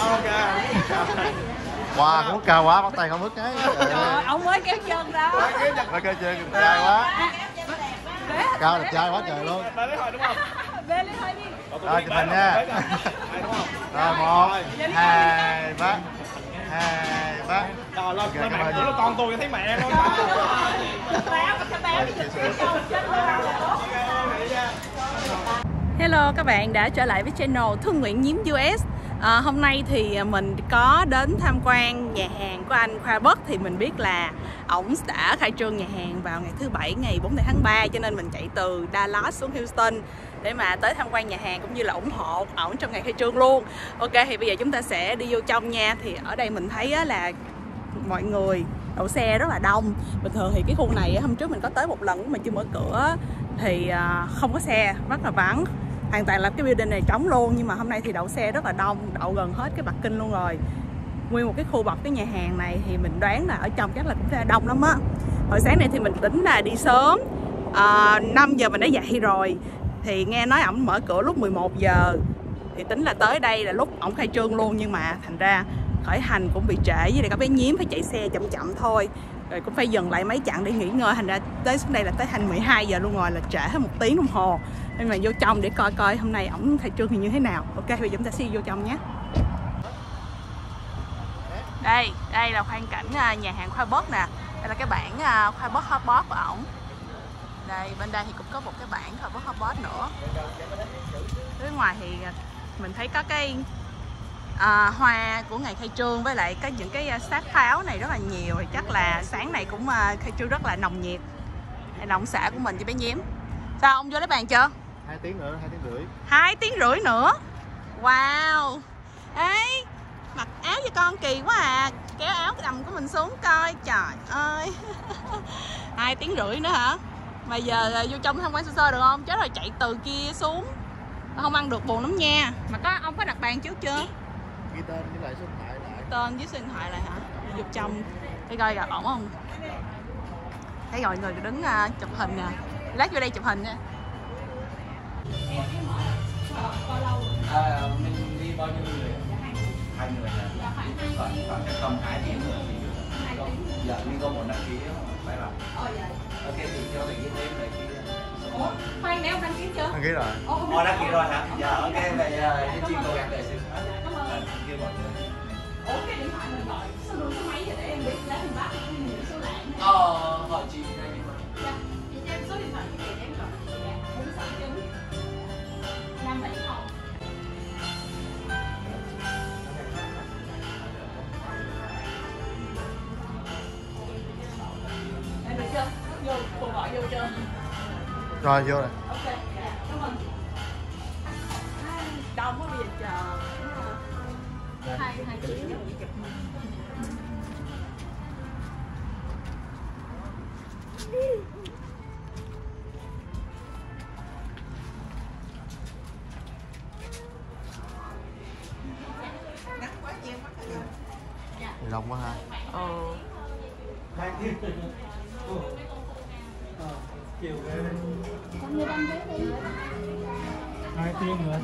Wow, cũng cao quá, bắt tay không bước cái. Trời, ông mới kéo chân đó. Mới kéo chân, trai quá. Cao đẹp trai quá trời luôn. Bê lên thôi đi. Rồi, chụp hình nha. Rồi, 1, 2, 3. 2, 3. Trời ơi, lên mạng của con tôi thấy mẹ luôn. Hello, các bạn đã trở lại với channel Thương Nguyễn Nhím US. Hôm nay thì mình có đến tham quan nhà hàng của anh Khoa Bất. Thì mình biết là ổng đã khai trương nhà hàng vào ngày thứ Bảy, ngày 4 tháng 3. Cho nên mình chạy từ Dallas xuống Houston để mà tới tham quan nhà hàng cũng như là ủng hộ ổng trong ngày khai trương luôn. Ok, thì bây giờ chúng ta sẽ đi vô trong nha. Thì ở đây mình thấy là mọi người đậu xe rất là đông. Bình thường thì cái khu này hôm trước mình có tới một lần mà chưa mở cửa thì không có xe, rất là vắng, hoàn toàn là cái building này trống luôn. Nhưng mà hôm nay thì đậu xe rất là đông, đậu gần hết cái parking luôn rồi. Nguyên một cái khu bọc cái nhà hàng này thì mình đoán là ở trong chắc là cũng sẽ đông lắm á. Hồi sáng nay thì mình tính là đi sớm, 5 giờ mình đã dậy rồi. Thì nghe nói ổng mở cửa lúc 11 giờ thì tính là tới đây là lúc ổng khai trương luôn. Nhưng mà thành ra khởi hành cũng bị trễ, với lại các bé Nhím phải chạy xe chậm chậm thôi, rồi cũng phải dừng lại mấy chặng để nghỉ ngơi. Thành ra tới đây là tới thành 12 giờ luôn rồi, là trễ hết 1 tiếng đồng hồ. Nên mà vô trong để coi coi hôm nay ổng khai trương thì như thế nào. Ok, bây giờ chúng ta sẽ vô trong nhé. Đây là khoang cảnh nhà hàng Khoa Bất nè. Đây là cái bảng Khoa Bất Hot Pot của ổng. Đây, bên đây thì cũng có một cái bảng Khoa Bất Hot Pot nữa. Phía ngoài thì mình thấy có cái hoa của ngày khai trương, với lại có những cái sát pháo này rất là nhiều. Thì chắc là sáng này cũng khai trương rất là nồng nhiệt. Đây là ông xã của mình với bé Nhím. Sao ông vô lấy bàn chưa? 2 tiếng nữa, 2 tiếng rưỡi. 2 tiếng rưỡi nữa. Wow. Ê, mặc áo cho con kỳ quá à. Kéo áo cái đầm của mình xuống coi. Trời ơi. 2 tiếng rưỡi nữa hả? Mà giờ vô trong tham quan sơ sơ được không? Chết rồi, chạy từ kia xuống không ăn được, buồn lắm nha. Mà ông có đặt bàn trước chưa? Ghi tên với lại số điện thoại lại. Tên với số điện thoại lại hả? Vô trong để coi gặp ổng không? Thấy rồi, người đứng chụp hình nè. Lát vô đây chụp hình nha. Mình đi bao nhiêu người? 2 người là khoảng tầm 2 tiếng nữa thì giờ mình có một đăng ký phải làm. Ok, thì cho mình ghi tên này kia. Khoan, nãy ông đăng ký chưa? Đăng ký rồi. Đăng ký rồi hả? Dạ, ok, vậy Nhân Chi cố gắng đợi xin. Cảm ơn. Kêu mọi người. Ủa, cái điện thoại mình gọi số đường số mấy vậy để em biết giá mình bắt những số lạng. Hỏi chị này đi mà. Dạ, chị cho em số điện thoại của chị để em gọi. Dạ, 469 570. Em được chưa? Vô, cô gọi vô chưa? Rồi, vô rồi. Ok, dạ, cảm ơn. Đông quá, bây giờ chờ. Hai tiếng rồi chụp mình. Đông quá ha. Chiều về. 2 tiếng nữa.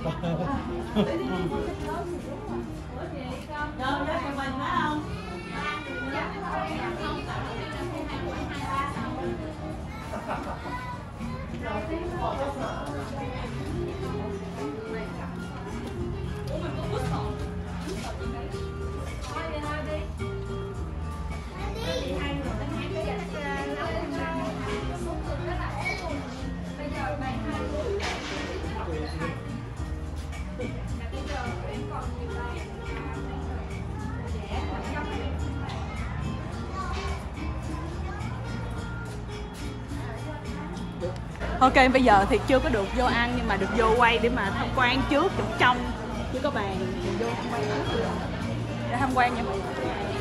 Ok, bây giờ thì chưa có được vô ăn nhưng mà được vô quay để mà tham quan trước chỗ trong. Chứ có bàn mình vô tham quan trước để tham quan nha mọi người.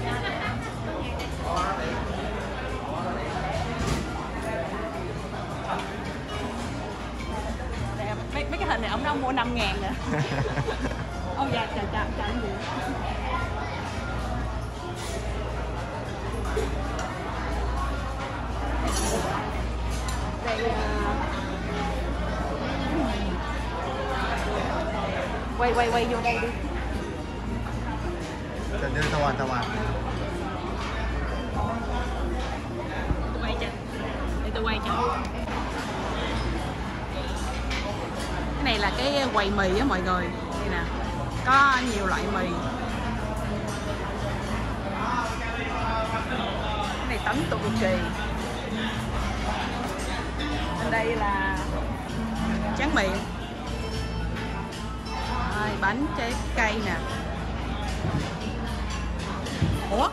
Mấy cái hình này ông đang mua 5.000 nè. Ô dạ, chào anh gì. Đây quay vô đây đi. Trên dưới thôi anh, thôi anh. Tôi quay cho. Để tôi quay cho. Cái này là cái quầy mì á mọi người. Đây nè. Có nhiều loại mì. Cái này tấm tụ kỳ. Bên đây là tráng miệng. Rồi, bánh trái cây nè. Ủa?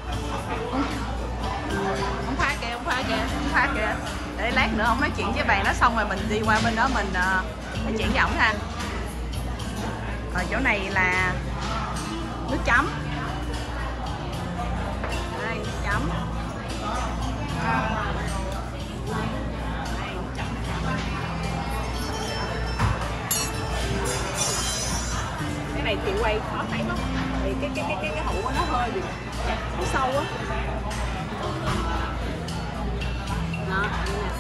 Ông phá kìa, ông phá kìa, ông phá kìa. Để lát nữa ông nói chuyện với bạn đó xong rồi mình đi qua bên đó mình nói chuyện với ổng ha. Rồi chỗ này là nước chấm. Đây, nước chấm. Cái này chị quay khó thấy lắm. Thì cái hũ của nó hơi bị sâu á. Đó, đây nè.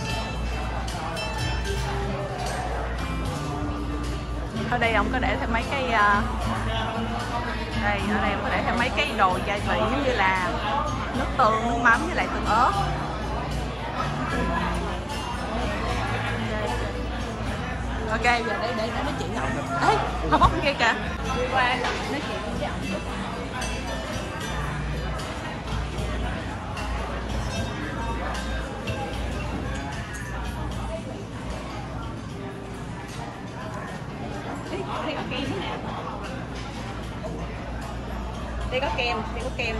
Ở đây ông có để thêm mấy cái đây, ở đây ông có để thêm mấy cái đồ gia vị như là nước tương, nước mắm với lại tương ớt. Ok, giờ để nói chuyện với ông. Ê, họ bóc bên kia kìa. Đi qua nói chuyện với ông chút. Đây có kem nữa nè. Đây có kem, đây có kem.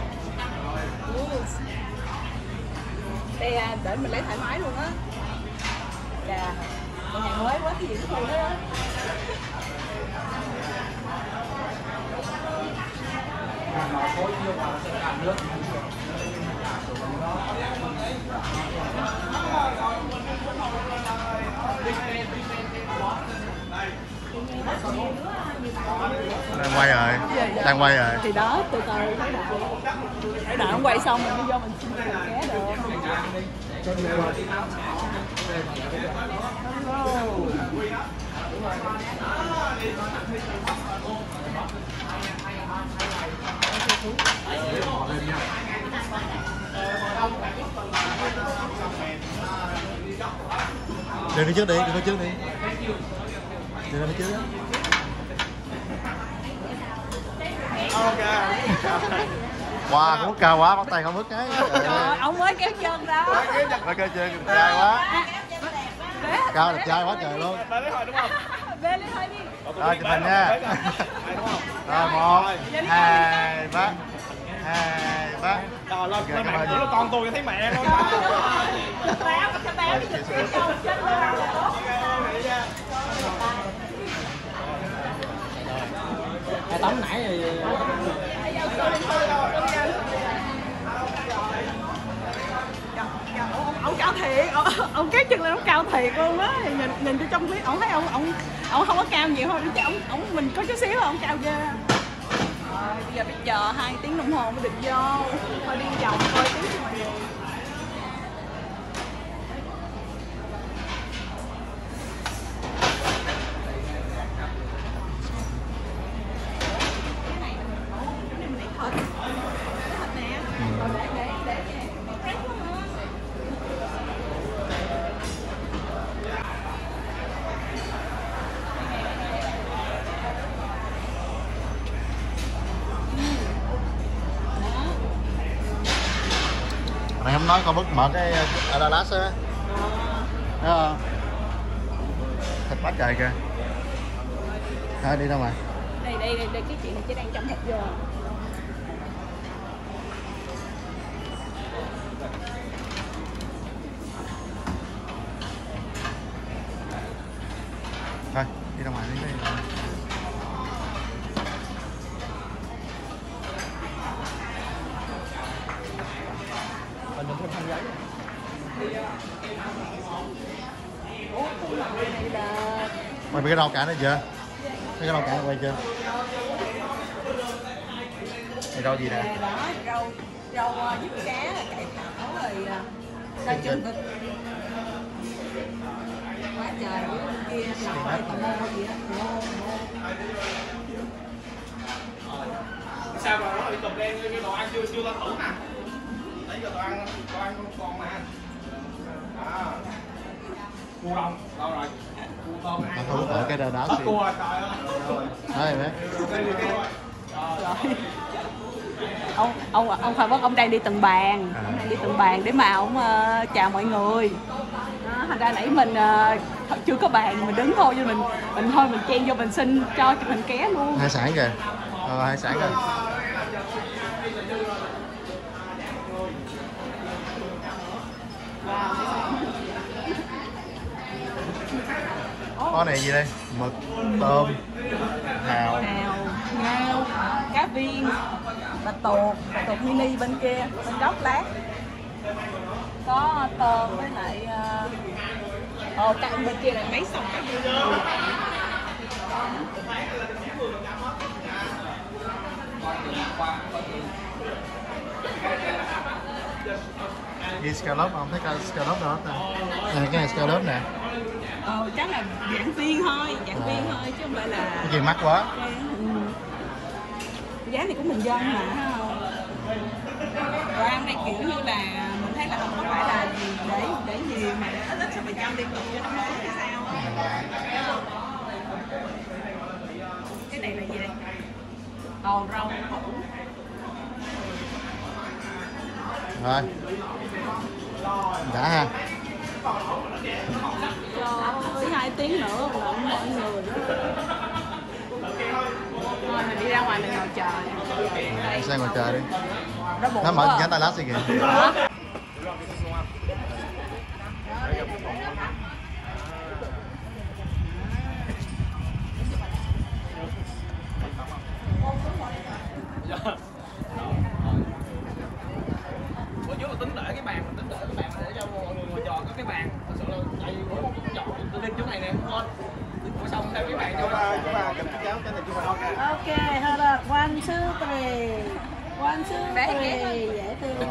Đây để mình lấy thoải mái luôn á. Chà, con nhà mới quá, cái gì cũng thôi đó. Đang quay rồi, đang quay rồi. Thì đó, từ từ để đợi ông quay xong mình mới vô mình xin ké được. Đi trước đi, đi trước đi. Đi ra trước đó. Wow, cũng cao quá, bắt tay không bước cái. Trời, ông mới kéo chân đó. Mới kéo chân, đẹp trai quá. Cao đẹp trai quá trời luôn. Về lên thôi đi. Rồi, chụp hình nha. Rồi, 1, 2, 3. 2, 3. Trời ơi, lên mẹ chỉ là con tôi thấy mẹ luôn. Cái tấm nãy thì Ông cao thiệt, ông kéo chân lên ông cao thiệt luôn á. Nhìn cho trong clip ông thấy ông không có cao nhiều thôi, chứ ông mình có chút xíu ông cao ghê. Rồi bây giờ biết chờ 2 tiếng đồng hồ mới được vô. Thôi đi vòng coi tiếng cho mọi người. Này không nói con bức mở cái Adalas á. Thấy không? Thịt quá trời kìa. Thôi đi đâu mà. Đây cái chuyện này chỉ đang chăm thịt vô. Thôi, đi ra ngoài đi. mình đừng có tham giấy. Mày bị cái rau cải này chưa? Cái rau cải quay chưa? Cái rau gì nè? Đó, rau diếp cá, cải thảo rồi rau chân vịt. Quá trời kia lọc rồi tầm mô gì đó. Sao mà nó bị tùm đen cái đồ ăn chưa lên tủ nè. Lấy cho đồ ăn con mà. Cua đồng, đâu rồi? Cua tôm nè. Thủ tội cái đá xì. Cua trời ơi. Đây đấy. Ông Khoa Bất ông đang đi từng bàn, ông đang đi từng bàn để mà ông chào mọi người. Đó, thành ra nãy mình chưa có bàn mình đứng thôi, cho mình chen vô mình xin cho chụp hình ké luôn. Hải sản kìa. Hải sản kìa. Có này gì đây? Mực, tôm, hào, ngao, cá viên, bạch tuộc mini bên kia, bên góc lát. Có tôm với lại cạnh bên kia là mấy sòng cá viên. Đi scallop không thấy cái scallop đâu hết nè. Cái này scallop nè. Chắc là dạng viên thôi, chứ không phải là cái gì mắc quá. Giá này của mình dân mà không. Đồ ăn này kiểu như là mình thấy là không có phải là gì để nhiều mà để ít phần trăm liên tục cho nó mới hay sao. Cái này là gì đây? Rau củ. Rồi. Đã ha. Trời ơi, 2 tiếng nữa lận mọi người đó. Thôi mình đi ra ngoài mình ngồi chờ nè. Sang ngồi chờ đi. Nó Nó mở cái tay lát gì kìa. Bữa trước là tính để cái bàn để cho mọi người ngồi trò có cái bàn. Thật sự là chạy tôi lên chỗ này nè, ngon. Bữa xong theo cái bàn cho Ok, hold up. 1, 2, 3. 1, 2, 3. Dễ thương.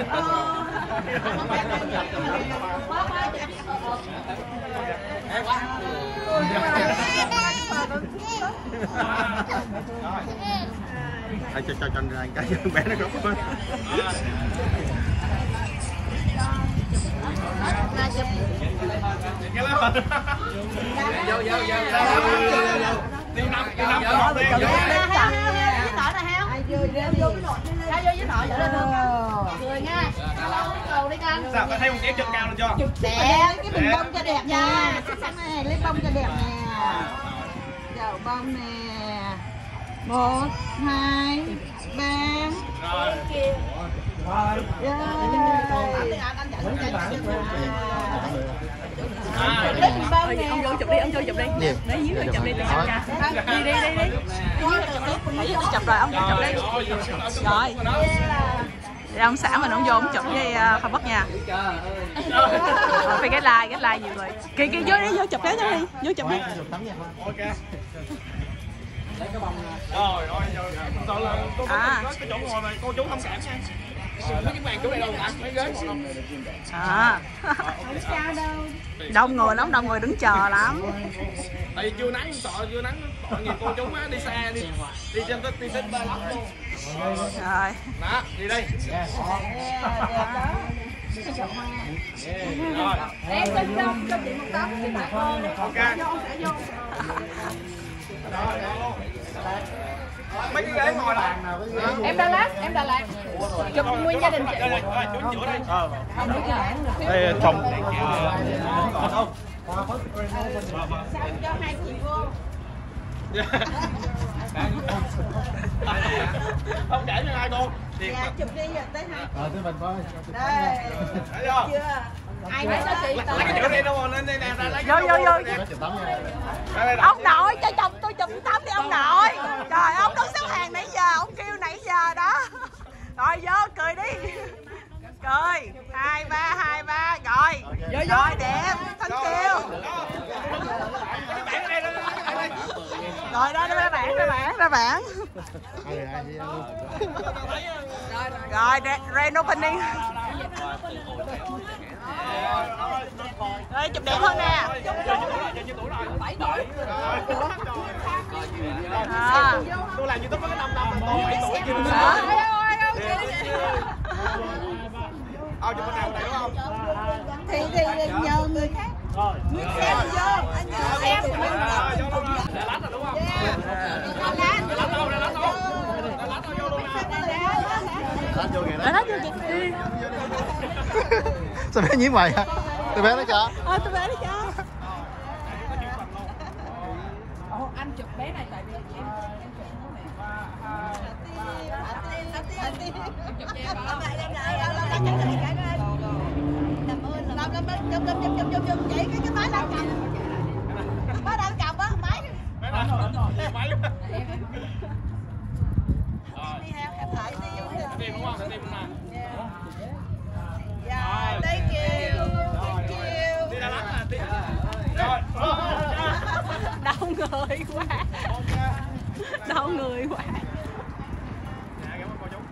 Cho anh cái bé nó gốc quá. Tiêu năm Cười nha. Cầu đi con. sao phải thấy một kéo chân cao lên cho Đẹp, cái bình bông cho đẹp nha. Sắc sắc này, lấy bông cho đẹp nè. Dầu bông nè. 1, 2, 3. rồi Ông vô chụp đi, ông chụp đi. Gì? Đấy dưới vô chụp đi từ xa. Đi. Tôi chụp rồi, ông chụp đi. Rồi. Thì ông xã mình ông vô ông chụp với Khoa Bất nha. Phải cái like nhiều người. Kìa vô đi, vô chụp cái đó đi. Vô chụp đi. ok rồi rồi là cô có cái chỗ ngồi này cô chú thông cảm nha. Mấy cái bàn chỗ này đâu hả? Mấy ghế ngồi không? Không sao đâu. Đông người lắm, đông người đứng chờ lắm. Tại vì chưa nắng tội nghiệp cô chú á, đi xa đi trên ba lắm luôn. Rồi. Đó, đi đi. Rồi. Em lên trong cho chị một tóc chị tặng con. Ok. Mấy cái ghế ngồi là Em Đà Lạt. Chụp nguyên gia đình chị. Chú giữa đây. Đây chồng. Sao cho 2 chị vô. Không để cho ai cô. Dạ, chụp đi rồi tới 2. Tới mình coi. Đây. Thấy chưa? Chưa. Ai nói cho chị Lấy cái chỗ đây đâu lên đây nè, lấy Vô. Ông nội cho chồng tôi chụp tấm đi ông nội. Trời, ông đứng xếp hàng nãy giờ, ông kêu nãy giờ đó. Rồi vô cười đi. Cười. 2, 3. Rồi. Rồi đẹp. Thân kêu. Rồi đó ra bảng. Rồi grand opening. Rồi chụp đẹp hơn nè. Tôi làm YouTube có 5 năm rồi, 7 tuổi chưa. Chụp bên nào này đúng không? Thì nhờ người khác. Người xem vô, anh nhờ xem. Đà Lạt rồi đúng không? Lát vô kìa đó. Lát vô kìa. Sao bé nhím mày hả? Tụi bé nó cho. Tụi bé nó cho. Anh chụp bé này tại vì em chụp cái máy đang cầm. Máy đang cầm á, máy. Máy. Đi hẹp lại đi vô. Tìm đúng không? Tìm đúng không? Dạ, thank you. Thank you. Đi Đà Lạt à? Rồi. Đau người quá. Đau người quá. Dạ, cảm ơn cô chú.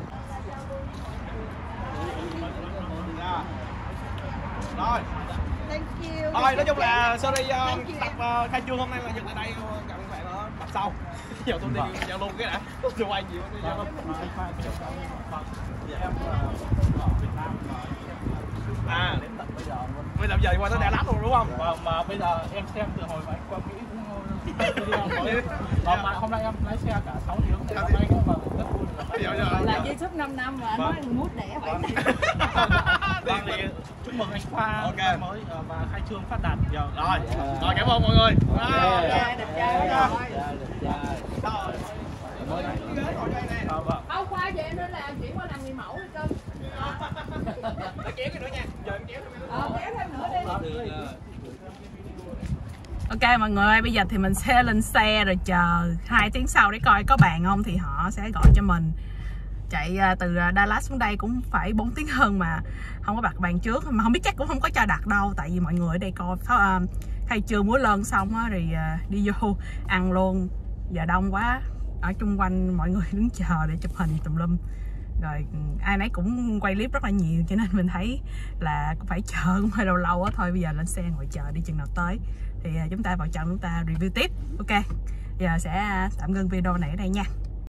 Rồi. Thank you. Thôi, nói chung là sorry tập khai trương hôm nay là dừng tại đây, cần phải nó tập sau. Giờ tôi đi giao luôn cái đã. Tôi quay nhiều đi giao luôn. À, đến tận bây giờ luôn. Bây giờ về qua tới Đà Lạt luôn đúng không? Mà bây giờ em xem từ hồi mà anh qua Mỹ cũng mà hôm nay em lái xe cả 6 tiếng thì hôm nay mà rất vui. Là YouTube 5 năm mà anh nói anh mút đẻ vậy. Vâng, thì chúc mừng anh Khoa mới và khai trương phát đạt. Rồi, rồi cảm ơn mọi người. Đẹp trai Vâng. Áo Khoa về em nên là chuyển qua làm người mẫu đi cưng. Để kéo cái nữa nha. Giờ em kéo Kéo thêm nữa đi. Ok mọi người ơi, bây giờ thì mình sẽ lên xe rồi chờ 2 tiếng sau để coi có bàn không thì họ sẽ gọi cho mình. Chạy từ Đà Lạt xuống đây cũng phải 4 tiếng hơn mà không có đặt bàn trước, mà không biết chắc cũng không có cho đặt đâu, tại vì mọi người ở đây coi khai trương múa lân xong á rồi đi vô ăn luôn. Giờ đông quá, ở chung quanh mọi người đứng chờ để chụp hình tùm lum, rồi ai nấy cũng quay clip rất là nhiều, cho nên mình thấy là cũng phải chờ cũng hơi lâu lâu á. Thôi bây giờ lên xe ngồi chờ đi chừng nào tới thì chúng ta vào trong chúng ta review tiếp. Ok, giờ sẽ tạm ngưng video này ở đây nha.